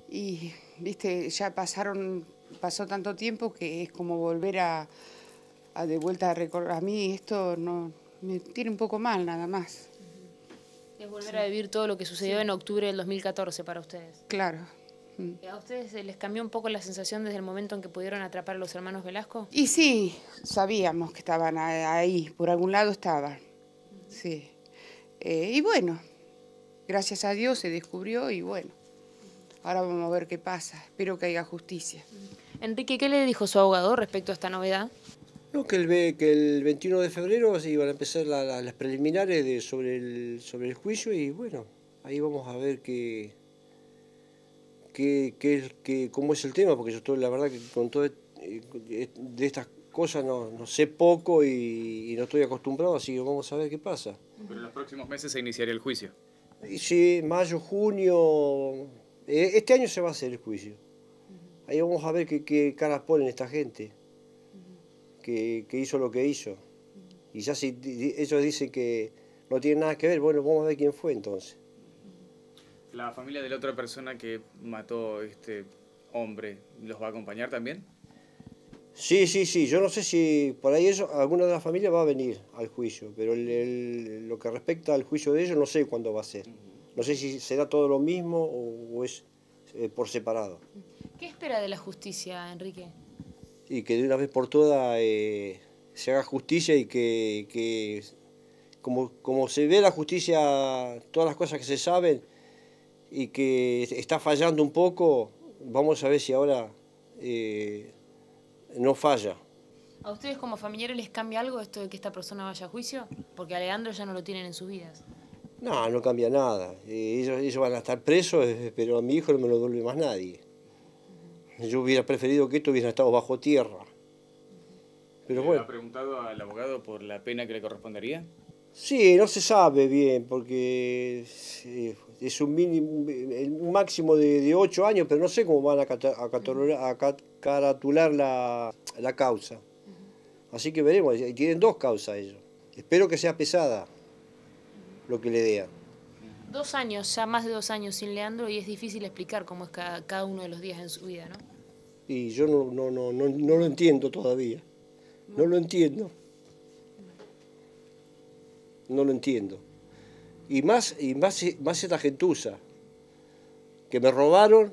Y, viste, ya pasó tanto tiempo que es como volver a de vuelta a recordar. A mí esto no me tiene un poco mal, nada más. Es volver a vivir todo lo que sucedió en octubre del 2014 para ustedes. Claro. ¿A ustedes les cambió un poco la sensación desde el momento en que pudieron atrapar a los hermanos Velasco? Y sí, sabíamos que estaban ahí, por algún lado estaban. Sí. Y bueno, gracias a Dios se descubrió y bueno, ahora vamos a ver qué pasa. Espero que haya justicia. Enrique, ¿qué le dijo su abogado respecto a esta novedad? No, que el 21 de febrero se iban a empezar las preliminares sobre el juicio y bueno, ahí vamos a ver cómo es el tema, porque la verdad que con todo de estas cosas no sé poco y no estoy acostumbrado, así que vamos a ver qué pasa. Pero en los próximos meses se iniciaría el juicio. Y sí, mayo, junio, este año se va a hacer el juicio. Ahí vamos a ver qué caras ponen esta gente, que hizo lo que hizo. Y ya si ellos dicen que no tiene nada que ver, bueno, vamos a ver quién fue entonces. ¿La familia de la otra persona que mató a este hombre los va a acompañar también? Sí, yo no sé si por ahí alguna de las familias va a venir al juicio, pero lo que respecta al juicio de ellos no sé cuándo va a ser. No sé si será todo lo mismo o es por separado. ¿Qué espera de la justicia, Enrique? Y que de una vez por todas se haga justicia y que como se ve la justicia, todas las cosas que se saben y que está fallando un poco, vamos a ver si ahora no falla. ¿A ustedes como familiares les cambia algo esto de que esta persona vaya a juicio? Porque a Leandro ya no lo tienen en sus vidas. No cambia nada. Ellos van a estar presos, pero a mi hijo no me lo devuelve más nadie. Yo hubiera preferido que esto hubiera estado bajo tierra. Pero bueno. ¿Ha preguntado al abogado por la pena que le correspondería? Sí, no se sabe bien, porque es un máximo de 8 años, pero no sé cómo van a caratular la causa. Así que veremos, y tienen 2 causas ellos. Espero que sea pesada lo que le den. 2 años, ya más de 2 años sin Leandro, y es difícil explicar cómo es cada uno de los días en su vida, ¿no? Y yo no lo entiendo todavía. No lo entiendo. No lo entiendo. Y más esta gentuza, que me robaron,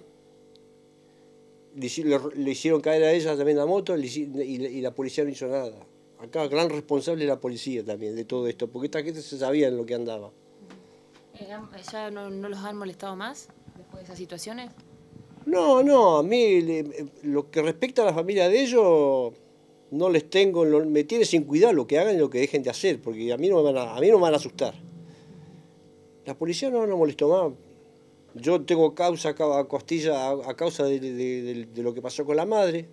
le hicieron caer a ella también la moto y la policía no hizo nada. Acá gran responsable es la policía también de todo esto, porque esta gente se sabía en lo que andaba. ¿Ya no los han molestado más después de esas situaciones? No, a mí lo que respecta a la familia de ellos, no les tengo, me tiene sin cuidado lo que hagan y lo que dejen de hacer, porque a mí no me van a asustar. La policía no molestó más. Yo tengo causa a costilla a causa de lo que pasó con la madre,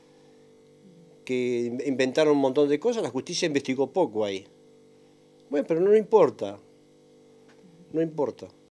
que inventaron un montón de cosas, la justicia investigó poco ahí. Bueno, pero no importa. No importa.